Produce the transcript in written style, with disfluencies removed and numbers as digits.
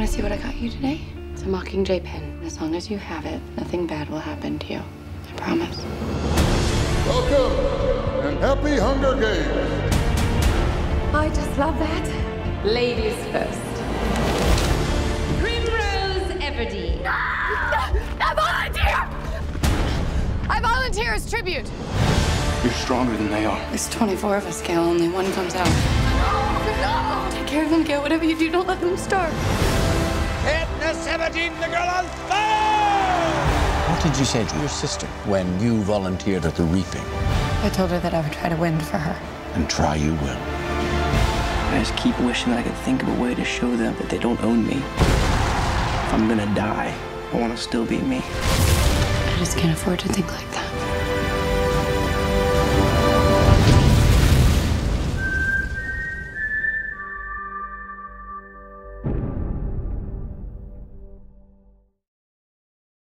want to see what I got you today? It's a Mockingjay pen. As long as you have it, nothing bad will happen to you. I promise. Welcome and happy Hunger Games. I just love that. Ladies first. Primrose Everdeen. I volunteer! I volunteer as tribute. You're stronger than they are. There's 24 of us, Gail. Only one comes out. No! Take care of them, Gail. Whatever you do, don't let them starve. Katniss Everdeen, the girl on fire! What did you say to your sister when you volunteered at the reaping? I told her that I would try to win for her. And try you will. I just keep wishing that I could think of a way to show them that they don't own me. If I'm gonna die, I want to still be me. I just can't afford to think like that.